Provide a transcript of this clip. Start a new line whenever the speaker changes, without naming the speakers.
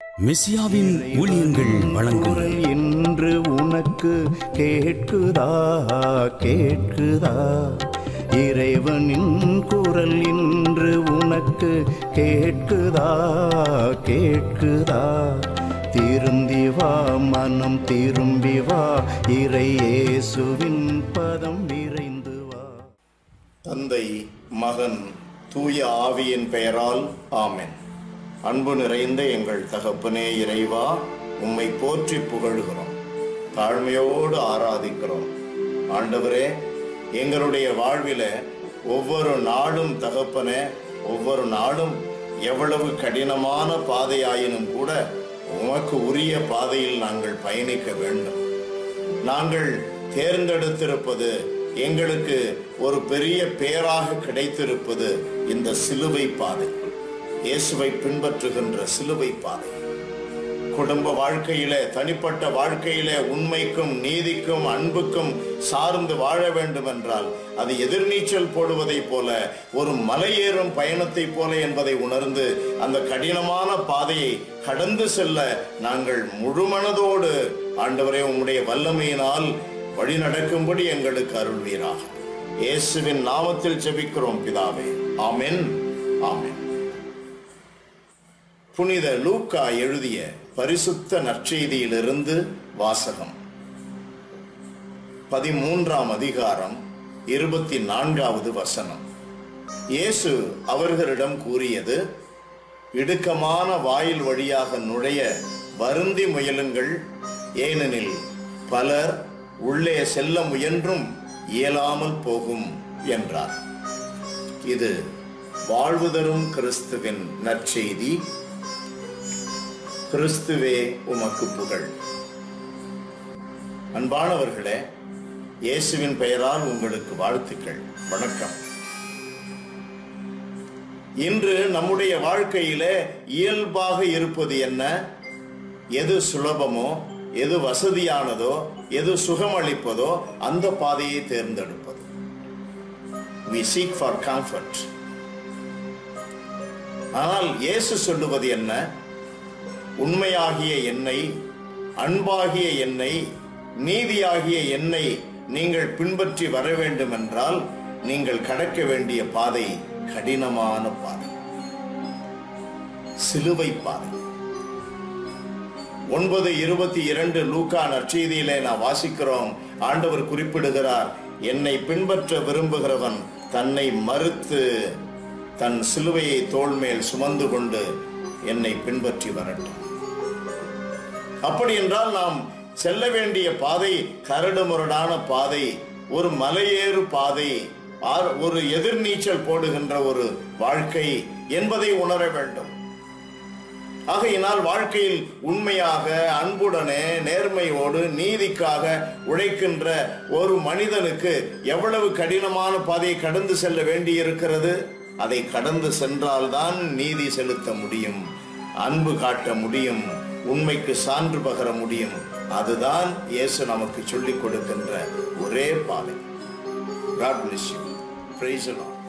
மெசியாவின் ஊழியங்கள் வழங்கும்
இன்று உனக்கு கேட்குதா கேட்குதா? இறைவனின் குரல் இன்று உனக்கு கேட்குதா கேட்குதா? திரும்பி வா மனம் திரும்பி வா, இறை இயேசுவின் பதம் விரைந்து வா.
தந்தை, மகன், தூய ஆவியின் பெயரால் ஆமென். அன்பு நிறைந்த எங்கள் தகப்பனே இறைவா, உம்மை போற்றி புகழுகிறோம், தாழ்மையோடு ஆராதிக்கிறோம். ஆண்டவரே, எங்களுடைய வாழ்வில ஒவ்வொரு நாளும் தகப்பனே, ஒவ்வொரு நாளும் எவ்வளவு கடினமான பாதையாயினும் கூட உமக்கு உரிய பாதையில் நாங்கள் பயணிக்க வேண்டும். நாங்கள் தேர்ந்தெடுத்திருப்பது, எங்களுக்கு ஒரு பெரிய பேராக கிடைத்திருப்பது இந்த சிலுவை பாதை, இயேசுவை பின்பற்றுகின்ற சிலுவை பாதை. குடும்ப வாழ்க்கையிலே, தனிப்பட்ட வாழ்க்கையிலே உண்மைக்கும் நீதிக்கும் அன்புக்கும் சார்ந்து வாழ வேண்டும் என்றால் அது எதிர்நீச்சல் போடுவதை போல, ஒரு மலையேறும் பயணத்தை போல என்பதை உணர்ந்து அந்த கடினமான பாதையை கடந்து செல்ல நாங்கள் முழுமனதோடு ஆண்டவரே உம்முடைய வல்லமையினால் வழி நடக்கும்படி எங்களுக்கு அருள்வீராக. இயேசுவின் நாமத்தில் ஜெபிக்கிறோம் பிதாவே, ஆமென் ஆமென். புனித லூக்கா எழுதிய பரிசுத்த நற்செய்தியிலிருந்து வாசகம். 13ஆம் அதிகாரம் 24வது வசனம். இயேசு அவர்களிடம் கூறியது, இடுக்கமான வாயில் வழியாக நுழைய வருந்தி முயலுங்கள், ஏனெனில் பலர் உள்ளே செல்ல முயன்றும் இயலாமல் போகும் என்றார். இது வாழ்வு தரும் கிறிஸ்துவின் நற்செய்தி. கிறிஸ்துவே உமக்கு புகழ். அன்பானவர்களே, இயேசுவின் பெயரால் உங்களுக்கு வாழ்த்துக்கள், வணக்கம். இன்று நம்முடைய வாழ்க்கையிலே இயல்பாக இருப்பது என்ன? எது சுலபமோ, எது வசதியானதோ, எது சுகமளிப்பதோ அந்த பாதையை தேர்ந்தெடுப்பது. We seek for comfort. ஆனால் இயேசு சொல்லுவது என்ன? உண்மையாகிய என்னை, அன்பாகிய என்னை, நீதியாகிய என்னை நீங்கள் பின்பற்றி வர வேண்டும் என்றால் நீங்கள் கடக்க வேண்டிய பாதை கடினமான பாதை, சிலுவை பாதை. 9:22 லூக்கா நற்செய்தியிலே நான் வாசிக்கிறோம். ஆண்டவர் குறிப்பிடுகிறார், என்னை பின்பற்ற விரும்புகிறவன் தன்னை மறுத்து தன் சிலுவையை தோள் மேல் சுமந்து கொண்டு என்னை பின்பற்றி வரட்டும். அப்படி என்றால் நாம் செல்ல வேண்டிய பாதை கரடு முரடான பாதை, ஒரு மலையேறு பாதை, ஒரு எதிர்நீச்சல் போடுகின்ற ஒரு வாழ்க்கை என்பதை உணர வேண்டும். ஆகையினால் வாழ்க்கையில் உண்மையாக, அன்புடனே, நேர்மையோடு, நீதிக்காக உழைக்கின்ற ஒரு மனிதனுக்கு எவ்வளவு கடினமான பாதையை கடந்து செல்ல வேண்டி இருக்கிறது. அதை கடந்து சென்றால்தான் நீதி செலுத்த முடியும், அன்பு காட்ட முடியும், உண்மைக்கு சான்று பகர முடியும். அதுதான் இயேசு நமக்கு சொல்லிக் கொடுக்கின்ற ஒரே பாதை. God bless you. Praise the Lord.